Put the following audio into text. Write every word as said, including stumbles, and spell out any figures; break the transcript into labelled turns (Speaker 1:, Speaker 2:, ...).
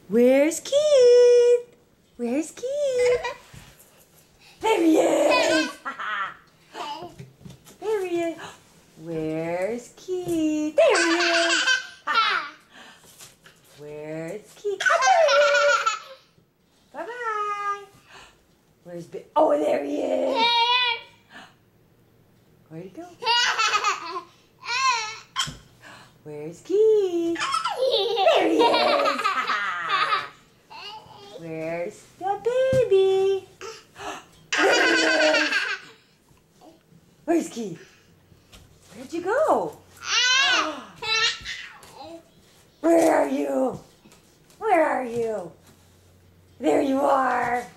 Speaker 1: Where's Keith? Where's Keith? There he is! There he is! Where's Keith? There he is! Where's Keith? Oh, there he is! Bye-bye! Where's Bi- Oh, there he is! Where'd he go? Where's Keith? There he is! Where's the baby? There he is! Where's Keith? Where'd you go? Where are you? Where are you? There you are!